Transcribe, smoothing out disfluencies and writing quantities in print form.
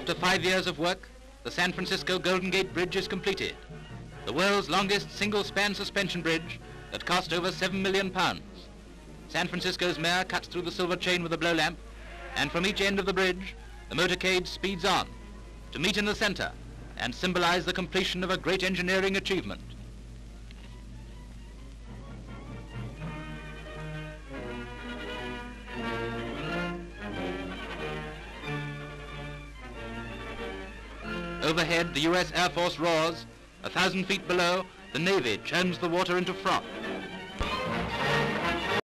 After 5 years of work, the San Francisco Golden Gate Bridge is completed, the world's longest single-span suspension bridge that cost over £7 million. San Francisco's mayor cuts through the silver chain with a blow lamp, and from each end of the bridge, the motorcade speeds on to meet in the center and symbolize the completion of a great engineering achievement. Overhead, the US Air Force roars. 1,000 feet below, the Navy churns the water into froth.